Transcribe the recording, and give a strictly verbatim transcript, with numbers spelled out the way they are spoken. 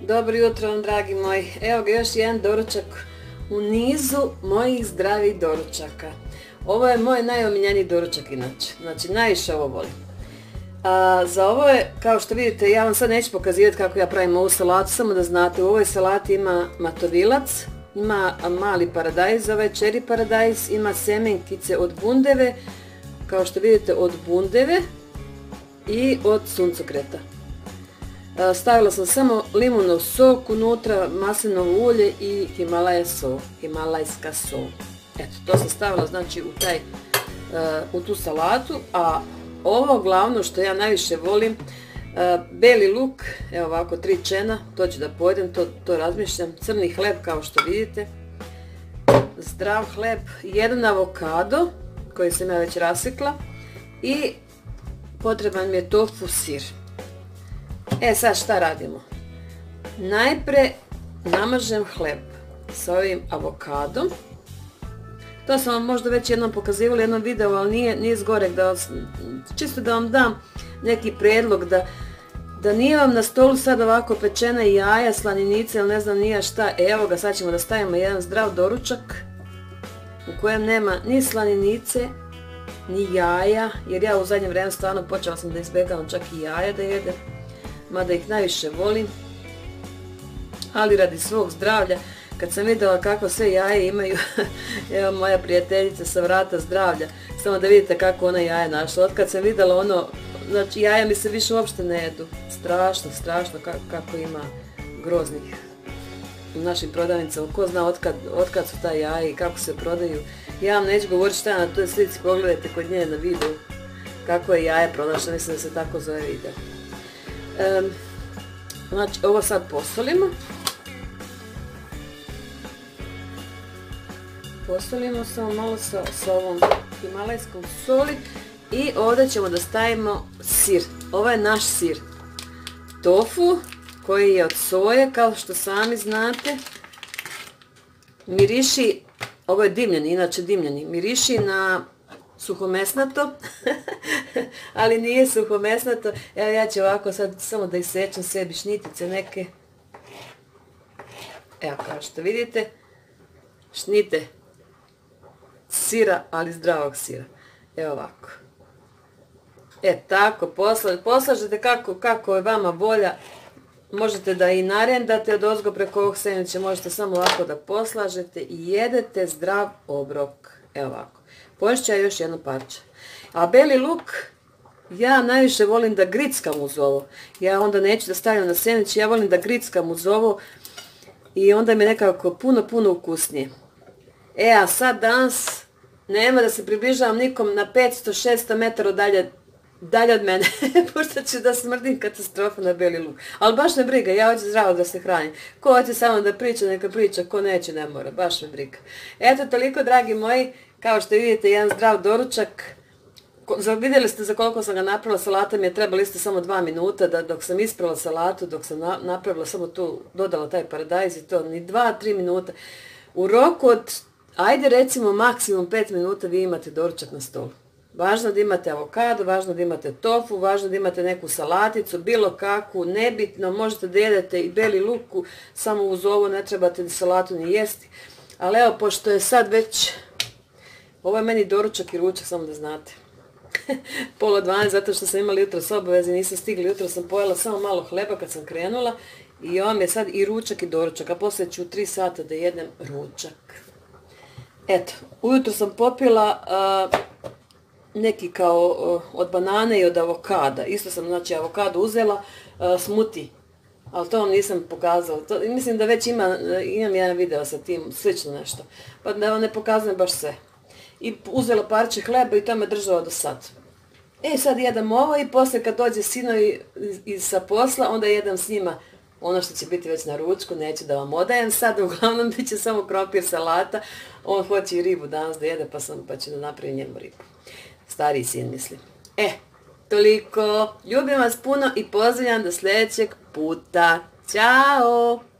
Dobro jutro vam, dragi moji. Evo ga još jedan doručak u nizu mojih zdravih doručaka. Ovo je moj najomiljeniji doručak inače. Znači najviše ovo volim. A, za ovo je, kao što vidite, ja vam sad neću pokazivati kako ja pravim ovu salatu, samo da znate, u ovoj salati ima matovilac, ima mali paradajz, ovaj čeri paradajz, ima semenkice od bundeve, kao što vidite od bundeve i od suncokreta. Stavila sam samo limunov sok unutra, maslinovo ulje i himalaja sol, himalajska sol. Eto, to sam stavila znači u, taj, u tu salatu, a ovo glavno što ja najviše volim, beli luk, evo ovako tri čena, to ću da pojedem, to, to razmišljam, crni hleb kao što vidite, zdrav hleb, jedan avokado koji sam ja već rasekla i potreban mi je tofu sir. E sad šta radimo? Najpre namažem hleb sa ovim avokadom. To sam vam možda već jednom pokazivala u jednom videu, ali nije, nije zgorek, da, čisto da vam dam neki prijedlog, da, da nije vam na stolu sad ovako pečena jaja, slaninice ili ne znam nija šta. Evo ga, sad ćemo da stavimo jedan zdrav doručak u kojem nema ni slaninice, ni jaja, jer ja u zadnje vrijeme stvarno počela sam da izbjegavam čak i jaja da jedem, mada ih najviše volim, ali radi svog zdravlja, kad sam vidjela kako sve jaje imaju, evo moja prijateljica sa vrata zdravlja, samo da vidite kako ona jaje našla. Otkad sam vidjela ono, znači jaja mi se više uopšte ne jedu, strašno, strašno kako, kako ima groznih u našim prodavnicama, ko zna otkad, otkad su ta jaja i kako se prodaju. Ja vam neću govoriti šta na toj slici, pogledajte kod nje na videu kako je jaje pronašla, mislim da se tako zove video. Um, znači ovo sad posolimo. Posolimo samo malo sa, sa ovom himalajskom soli i ovdje ćemo da stavimo sir. Ovo je naš sir. Tofu koji je od soje, kao što sami znate. Miriši, ovo je dimljeni, inače dimljeni, miriši na suhomesnato, ali nije suhomesnato. Evo ja ću ovako sad samo da isečem sebi šnitice neke. Evo kao što vidite, šnite sira, ali zdravog sira. Evo ovako. E tako, posla, poslažete kako, kako je vama volja. Možete da i narendate od ozgo preko ovog sendviča, možete samo ovako da poslažete i jedete zdrav obrok. Evo ovako. Poješću ja još jedno parče. A beli luk, ja najviše volim da grickam uz ovo. Ja onda neću da stavljam na sendvič, ja volim da grickam uz ovo i onda mi je nekako puno, puno ukusnije. E, a sad danas nema da se približavam nikom na petsto šesto metara dalje, dalje od mene, pošto ću da smrdim katastrofa na beli luk. Ali baš me briga, ja hoću zdravo da se hranim. Ko hoće samo da priča, neka priča, ko neće, ne mora, baš me briga. Eto, toliko, dragi moji, kao što vidite, jedan zdrav doručak. Vidjeli ste za koliko sam ga napravila, salata mi je trebala isto samo dva minuta, da dok sam isprala salatu, dok sam na, napravila samo tu, dodala taj paradajz i to, ni dva, tri minuta. U roku od, ajde recimo maksimum pet minuta vi imate doručak na stolu. Važno da imate avokado, važno da imate tofu, važno da imate neku salaticu, bilo kakvu, nebitno, možete da jedete i beli luk, samo uz ovo ne trebate ni salatu ni jesti. Ali evo, pošto je sad već, ovo je meni doručak i ručak, samo da znate. Pola dvanaest, zato što sam imala jutros obaveze, nisam stigla, jutro sam pojela samo malo hleba kad sam krenula i ovo mi je sad i ručak i doručak, a poslije ću u tri sata da jedem ručak. Eto, ujutro sam popila uh, neki kao uh, od banane i od avokada, isto sam znači avokado uzela, uh, smuti, ali to vam nisam pokazala, to, mislim da već ima, imam jedan video sa tim, slično nešto, pa da vam ne pokazujem baš sve. I uzela parče hleba i to me držalo do sad. E sad jedem ovo i poslije kad dođe sinovi iz sa posla, onda jedem s njima ono što će biti već na ručku, neću da vam odajem sad, uglavnom bit će samo krompir, salata, on hoće i ribu danas da jede pa, sam, pa ću da napravim njemu ribu. Stariji sin mislim. E, toliko, ljubim vas puno i pozdravljam do sljedećeg puta. Ćao!